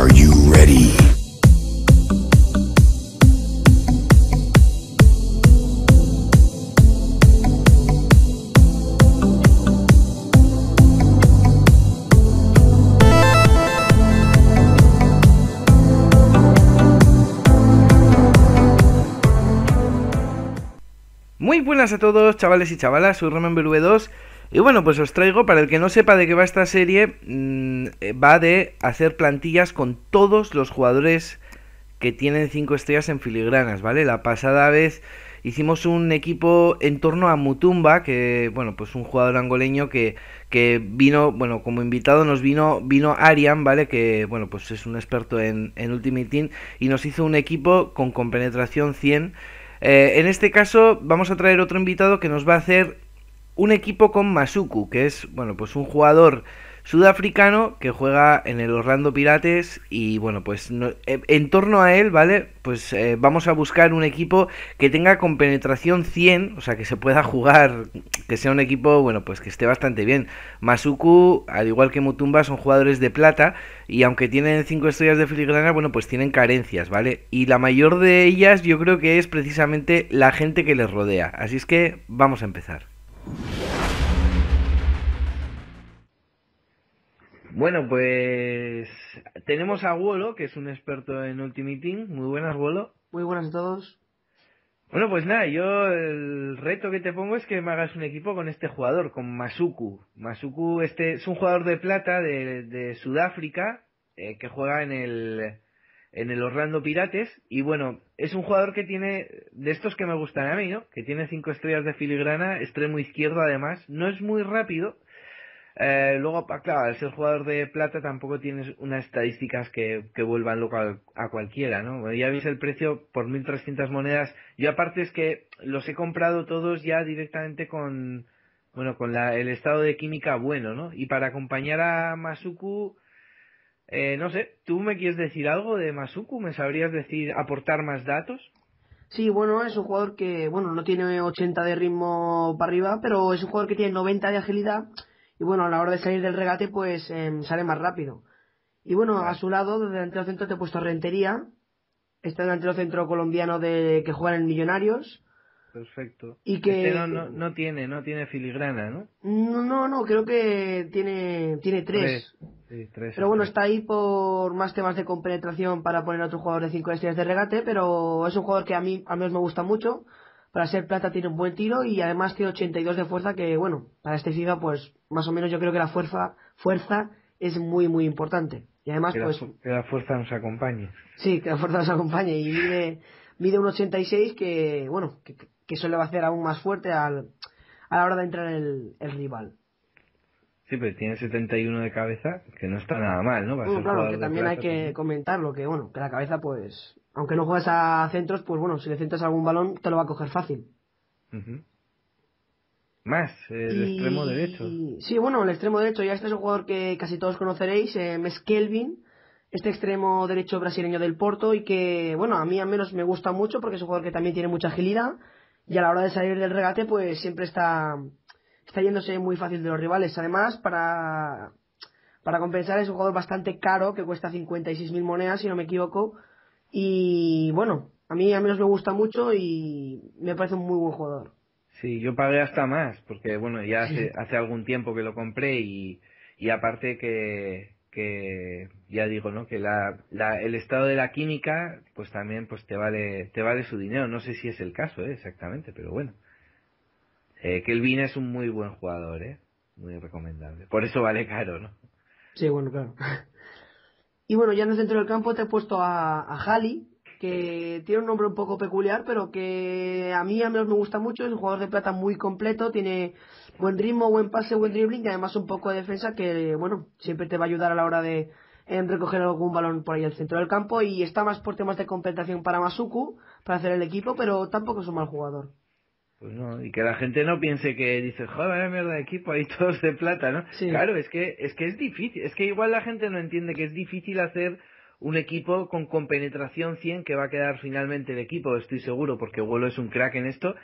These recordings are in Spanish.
Are you ready? Muy buenas a todos, chavales y chavalas, soy Remember V2 y bueno, pues os traigo, para el que no sepa de qué va esta serie, va de hacer plantillas con todos los jugadores que tienen 5 estrellas en filigranas, ¿vale? La pasada vez hicimos un equipo en torno a Mutumba, que, bueno, pues un jugador angoleño que vino, bueno, como invitado vino Arian, ¿vale? Que, bueno, pues es un experto en Ultimate Team y nos hizo un equipo con compenetración 100. En este caso vamos a traer otro invitado que nos va a hacer un equipo con Masuku, que es, bueno, pues un jugador sudafricano que juega en el Orlando Pirates y bueno, pues en torno a él, ¿vale? Pues vamos a buscar un equipo que tenga compenetración 100, o sea, que se pueda jugar, que sea un equipo, bueno, pues que esté bastante bien. Masuku, al igual que Mutumba, son jugadores de plata y aunque tienen 5 estrellas de filigrana, bueno, pues tienen carencias, ¿vale? Y la mayor de ellas yo creo que es precisamente la gente que les rodea. Así es que vamos a empezar. Bueno, pues tenemos a Wolo, que es un experto en Ultimate Team. Muy buenas, Wolo. Muy buenas a todos. Bueno, pues nada, yo el reto que te pongo es que me hagas un equipo con este jugador, con Masuku. Masuku es un jugador de plata de Sudáfrica, que juega en el Orlando Pirates. Y bueno, es un jugador que tiene, de estos que me gustan a mí, ¿no? Que tiene 5 estrellas de filigrana, extremo izquierdo además. No es muy rápido. Luego, claro, al ser jugador de plata tampoco tienes unas estadísticas que vuelvan loco a cualquiera, ¿no? Bueno, ya veis el precio por 1.300 monedas. Yo aparte es que los he comprado todos ya directamente con, bueno, con el estado de química bueno, ¿no? Y para acompañar a Masuku, no sé, ¿tú me quieres decir algo de Masuku? ¿Me sabrías decir, aportar más datos? Sí, bueno, es un jugador que, bueno, no tiene 80 de ritmo para arriba, pero es un jugador que tiene 90 de agilidad y bueno, a la hora de salir del regate pues sale más rápido. Y bueno, a Vale, su lado, de delantero centro te he puesto a Rentería, este delantero centro colombiano que juega en Millonarios perfecto. y Este que, no tiene filigrana, ¿no? no, creo que tiene Tres, 3. sí, tres, Pero bueno, exacto. está ahí por más temas de compenetración para poner a otro jugador de 5 estrellas de regate, pero es un jugador que a mí al menos me gusta mucho. Para ser plata tiene un buen tiro y además tiene 82 de fuerza que, bueno, para este FIFA pues más o menos yo creo que la fuerza es muy muy importante. Y además pues Que la fuerza nos acompañe. sí, que la fuerza nos acompañe y mide un 86 que, bueno, que eso le va a hacer aún más fuerte a la hora de entrar el rival. Sí, pero tiene 71 de cabeza, que no está nada mal, ¿no? Va a Bueno, ser claro, que jugador de también hay plata que también. comentarlo, que bueno, que la cabeza pues, aunque no juegues a centros, pues bueno, si le centras algún balón te lo va a coger fácil. Ujú. Más, el extremo derecho. Y sí, bueno, el extremo derecho, ya este es un jugador que casi todos conoceréis, es Kelvin, este extremo derecho brasileño del Porto y que, bueno, a mí al menos me gusta mucho porque es un jugador que también tiene mucha agilidad y a la hora de salir del regate pues siempre está yéndose muy fácil de los rivales. Además, para compensar es un jugador bastante caro que cuesta 56.000 monedas si no me equivoco y bueno, a mí al menos me gusta mucho y me parece un muy buen jugador. Sí, yo pagué hasta más, porque bueno, ya Sí, hace algún tiempo que lo compré y aparte que ya digo, ¿no? Que el estado de la química, pues también pues te vale su dinero. No sé si es el caso, exactamente, pero bueno. Kelvin es un muy buen jugador, muy recomendable. Por eso vale caro, ¿no? sí, bueno, claro. Y bueno, ya en el centro del campo te he puesto a Hali, que tiene un nombre un poco peculiar, pero que a mí al menos me gusta mucho. Es un jugador de plata muy completo, tiene buen ritmo, buen pase, buen dribbling y además un poco de defensa que, bueno, siempre te va a ayudar a la hora de recoger algún balón por ahí al centro del campo. Y está más por temas de compensación para Masuku, para hacer el equipo, pero tampoco es un mal jugador. Pues no, y que la gente no piense que dice, joder, vaya mierda de equipo, ahí todos de plata, ¿no? Sí. Claro, es que es difícil, es que igual la gente no entiende que es difícil hacer un equipo con compenetración 100 que va a quedar finalmente el equipo, estoy seguro, porque Wolo es un crack en esto,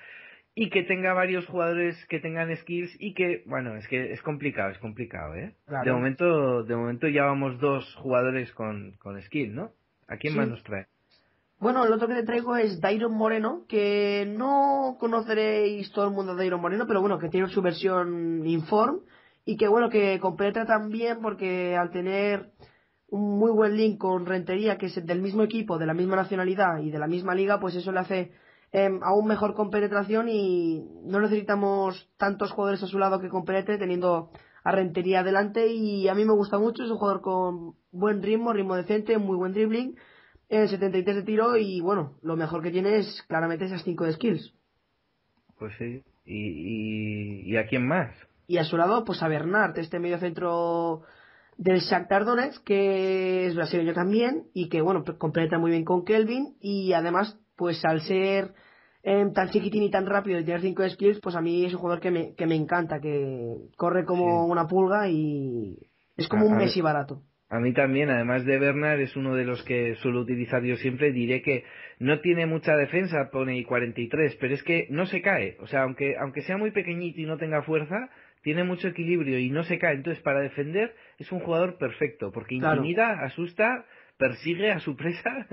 y que tenga varios jugadores que tengan skills y que, bueno, es que es complicado, ¿eh? Claro. De momento ya vamos dos jugadores con skill, ¿no? ¿A quién más Sí. nos trae? Bueno, el otro que te traigo es Dairon Moreno, que no conoceréis todo el mundo de Dairon Moreno, pero bueno, que tiene su versión Inform y que bueno, que completa también porque al tener un muy buen link con Rentería, que es del mismo equipo, de la misma nacionalidad y de la misma liga, pues eso le hace aún mejor compenetración y no necesitamos tantos jugadores a su lado que compenetre teniendo a Rentería adelante y a mí me gusta mucho, es un jugador con buen ritmo, ritmo decente, muy buen dribbling, 73 de tiro y bueno, lo mejor que tiene es claramente esas 5 de skills. Pues sí. ¿Y a quién más? Y a su lado, pues a Bernard, este medio centro del Shakhtar Donetsk, que es brasileño también, y que bueno, completa muy bien con Kelvin, y además, pues al ser tan chiquitín y tan rápido y tener 5 skills, pues a mí es un jugador que me encanta, que corre como Sí. una pulga y es A, como un a mí, Messi barato. a mí también, además de Bernard, es uno de los que suelo utilizar yo siempre. Diré que no tiene mucha defensa, pone y 43, pero es que no se cae. O sea, aunque sea muy pequeñito y no tenga fuerza, tiene mucho equilibrio y no se cae. Entonces, para defender, es un jugador perfecto, porque Claro. intimida, asusta, persigue a su presa.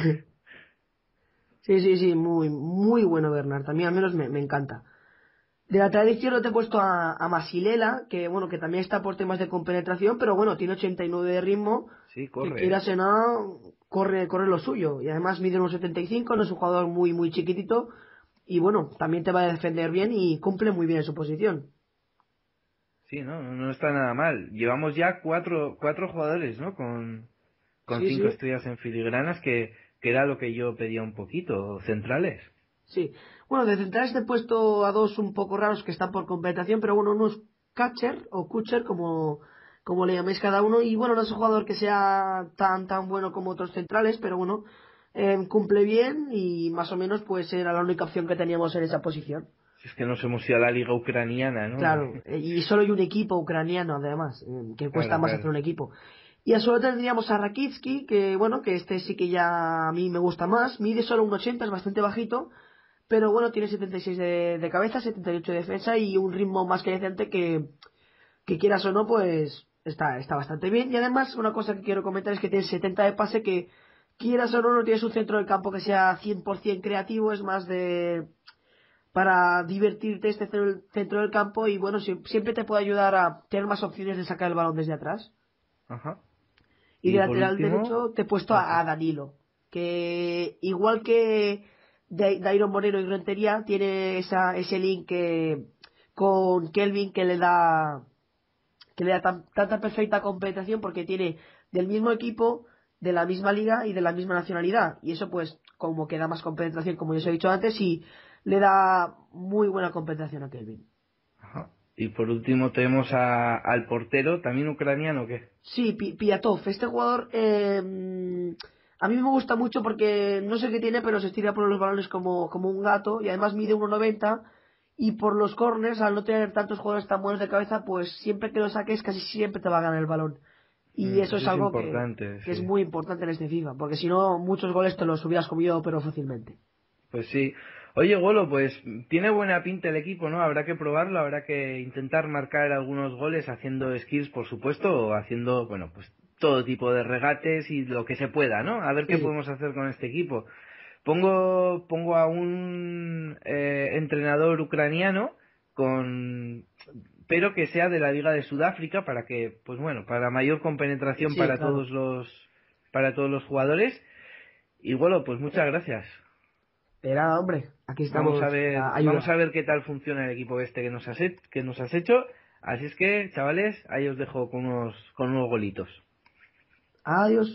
Sí, muy, muy bueno Bernard, también al menos me encanta. De lateral izquierdo te he puesto a Masilela, que bueno, que también está por temas de compenetración, pero bueno, tiene 89 de ritmo, Sí, que corre, ¿eh? quieras o no, corre lo suyo. Y además mide unos 75, no es un jugador muy, muy chiquitito, y bueno, también te va a defender bien y cumple muy bien en su posición. Sí, no está nada mal. Llevamos ya cuatro jugadores, ¿no? Con Sí, cinco sí, estrellas en filigranas, que era lo que yo pedía un poquito, centrales. sí. Bueno, de centrales te he puesto a dos un poco raros que están por completación, pero bueno, uno es catcher o Kutcher, como le llaméis cada uno, y bueno, no es un jugador que sea tan bueno como otros centrales, pero bueno, cumple bien y más o menos pues era la única opción que teníamos en esa posición. Si es que nos hemos ido a la liga ucraniana, ¿no? Claro, y solo hay un equipo ucraniano además, que cuesta Claro, más hacer claro. un equipo. Y a su lado tendríamos a Rakitsky, que bueno, que este sí que ya a mí me gusta más, mide solo un 80, es bastante bajito, pero bueno, tiene 76 de cabeza, 78 de defensa y un ritmo más que decente que quieras o no, pues está bastante bien. Y además, una cosa que quiero comentar es que tiene 70 de pase, que quieras o no, no tienes un centro del campo que sea 100% creativo, es más de para divertirte este centro del campo y bueno, siempre te puede ayudar a tener más opciones de sacar el balón desde atrás. Ajá. Y de Y por lateral último, derecho te he puesto ah, a Danilo, que igual que Dairon Moreno y Rentería, tiene ese link con Kelvin que le da tanta perfecta compenetración porque tiene del mismo equipo, de la misma liga y de la misma nacionalidad. Y eso pues como que da más compenetración, como ya os he dicho antes, y le da muy buena compenetración a Kelvin. ajá. Y por último tenemos al portero, también ucraniano, ¿qué? Sí, Piatov, este jugador a mí me gusta mucho porque no sé qué tiene, pero se estira por los balones como un gato y además mide 1,90 y por los corners, al no tener tantos jugadores tan buenos de cabeza, pues siempre que lo saques casi siempre te va a ganar el balón. Y eso es Eso es algo importante, que es sí. muy importante en este FIFA, porque si no, muchos goles te los hubieras comido, pero fácilmente. Pues sí. Oye, Golo, pues tiene buena pinta el equipo, ¿no? Habrá que probarlo, habrá que intentar marcar algunos goles haciendo skills, por supuesto, o haciendo, bueno, pues todo tipo de regates y lo que se pueda, ¿no? A ver qué Sí, podemos hacer con este equipo. Pongo a un entrenador ucraniano con, pero que sea de la Liga de Sudáfrica para que, pues bueno, para mayor compenetración sí, claro. para todos los jugadores. Y bueno, pues muchas gracias. Pero nada, hombre, aquí estamos para Vamos a ayudar. ver qué tal funciona el equipo este que nos has hecho. Así es que, chavales, ahí os dejo con unos golitos. Adiós.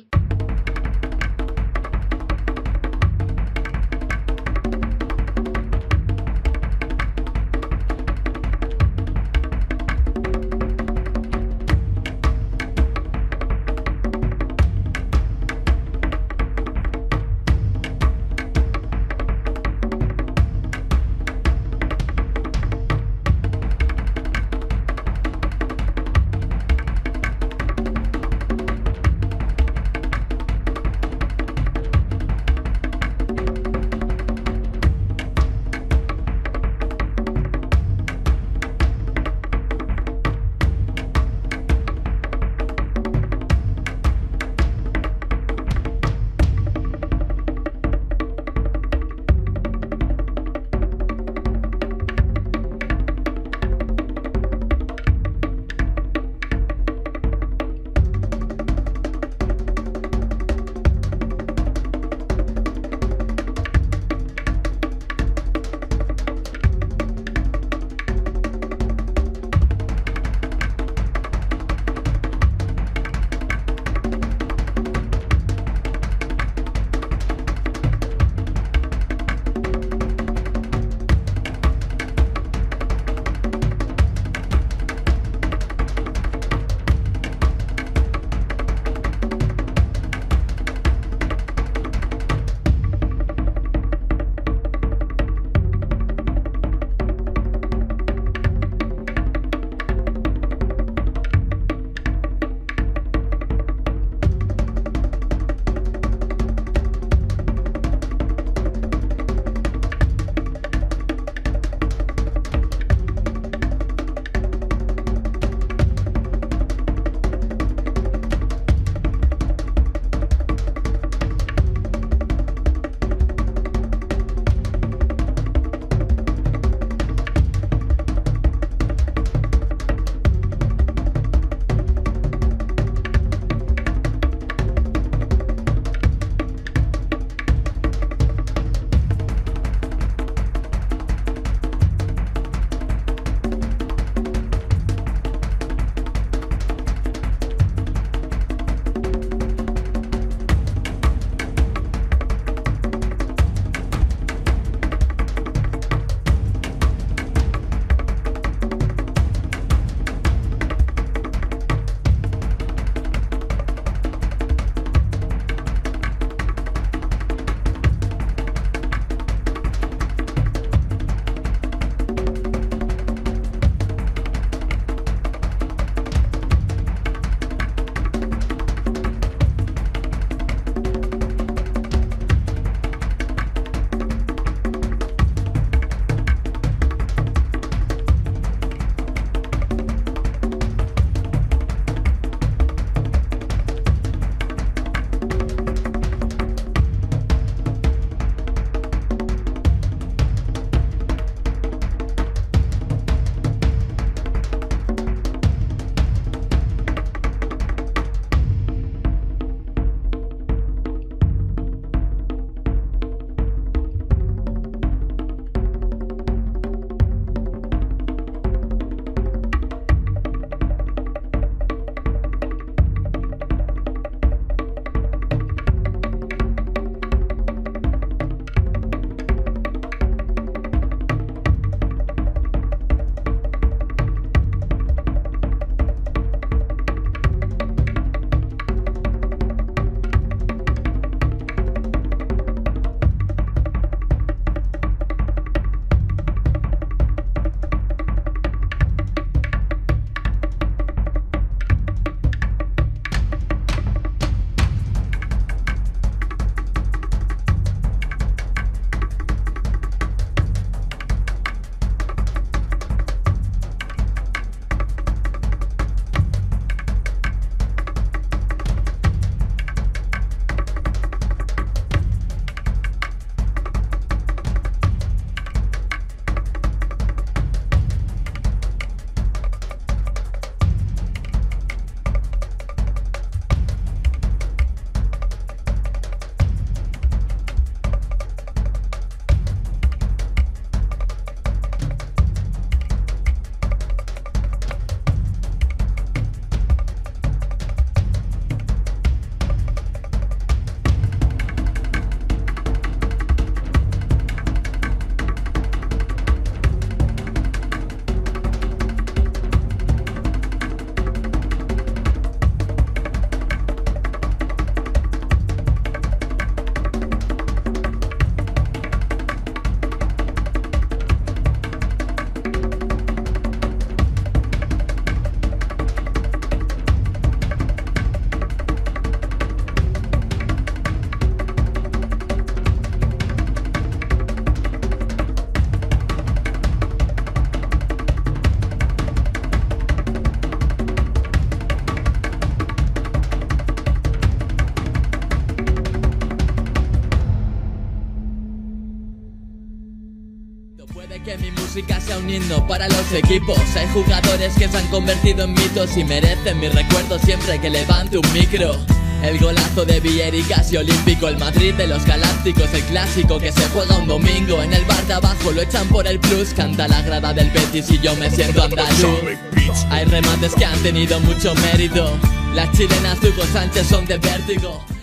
que mi música sea un himno para los equipos. Hay jugadores que se han convertido en mitos y merecen mi recuerdo siempre que levante un micro. El golazo de Villeri casi olímpico, el Madrid de los galácticos, el clásico que se juega un domingo. En el bar de abajo lo echan por el plus, canta la grada del Betis y yo me siento andaluz. Hay remates que han tenido mucho mérito, las chilenas Hugo Sánchez son de vértigo.